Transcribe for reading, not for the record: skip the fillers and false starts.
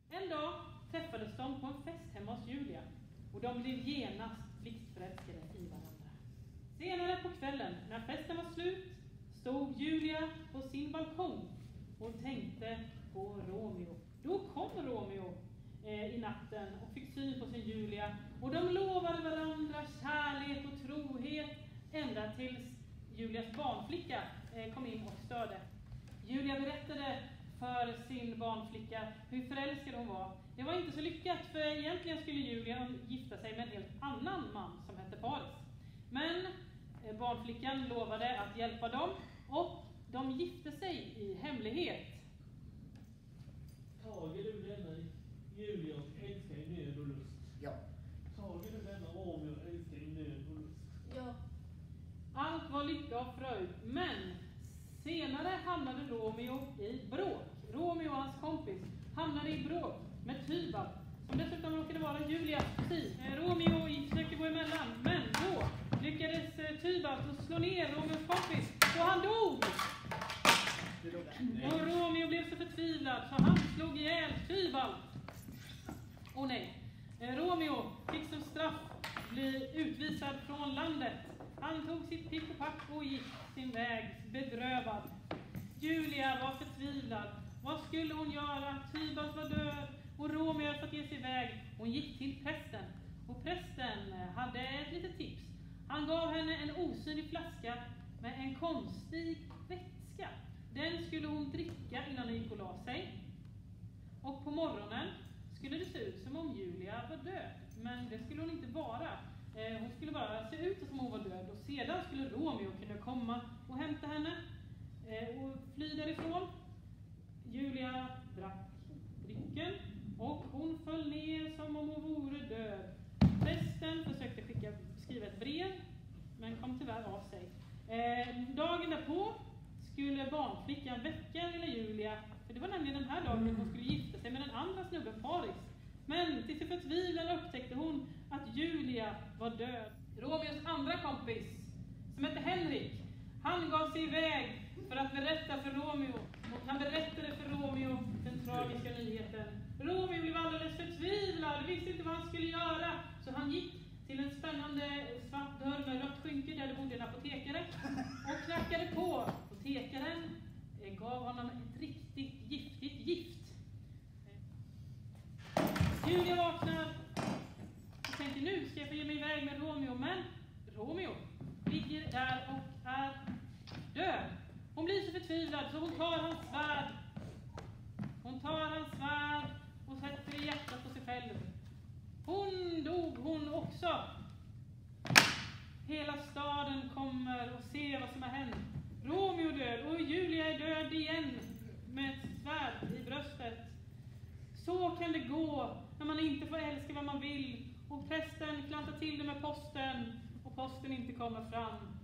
En dag träffades de på en fest hemma hos Julia och de blev genast blixtförälskade i varandra. Senare på kvällen, när festen var slut, stod Julia på sin balkong och tänkte på Romeo. Då kom Romeo i natten och fick syn på sin Julia, och de lovade varandra kärlek och trohet ända tills Julias barnflicka kom in och störde. Julia berättade för sin barnflicka hur förälskad hon var. Det var inte så lyckat, för egentligen skulle Julia gifta sig med en helt annan man som hette Paris. Men barnflickan lovade att hjälpa dem, och de gifte sig i hemlighet. Tager du denna Julia och älskar i nöd och lust? Ja. Tager du denna Romeo och älskar i nöd och lust? Ja. Allt var lycka och fröjd, men senare hamnade Romeo i bråk. Romeo och hans kompis hamnade i bråk med Tybalt, som dessutom råkade vara Julias kusin. Romeo försökte gå emellan, men då lyckades Tybalt att slå ner Romeos kompis, och han dog! Och Romeo blev så förtvivlad så han slog ihjäl Tybalt. Och nej, Romeo fick som straff bli utvisad från landet. Han tog sitt pick och pack och gick sin väg bedrövad. Julia var förtvivlad. Vad skulle hon göra? Tybalt var död och Romeo hade fått ge sig iväg. Hon gick till prästen, och prästen hade ett litet tips. Han gav henne en osynlig flaska med en konstig vätska. Den skulle hon dricka innan hon gick och la sig. Och på morgonen skulle det se ut som om Julia var död. Men det skulle hon inte vara. Hon skulle bara se ut som om hon var död. Och sedan skulle Romeo kunna komma och hämta henne och fly därifrån. Julia drack drycken och hon föll ner som om hon vore död. Prästen försökte skriva ett brev, men kom tyvärr av sig. Dagen därpå skulle barnflickan väcka lilla Julia, för det var nämligen den här dagen hon skulle gifta sig med den andra snubben, Paris. Men till sin förtvivlan upptäckte hon att Julia var död. Romeos andra kompis, som hette Henrik, han gav sig iväg för att berätta för Romeo. Och han berättade för Romeo den tragiska nyheten. Romeo blev alldeles förtvivlad, visste inte vad han skulle göra. Så han gick till en spännande svart dörr med rött skynke där det bodde en apotekare och knackade på. Apotekaren gav honom ett riktigt giftigt gift. Julia vaknar och tänker, nu ska jag få ge mig iväg med Romeo. Men Romeo ligger där och är död. Hon blir så förtvivlad så hon tar hans svärd. Hon tar hans svärd och sätter i hjärtat på sig själv. Hon dog hon också. Hela staden kommer och ser vad som har hänt. Romeo är död och Julia är död igen med ett svärd i bröstet. Så kan det gå när man inte får älska vad man vill. Och prästen klantar till det med posten och posten inte kommer fram.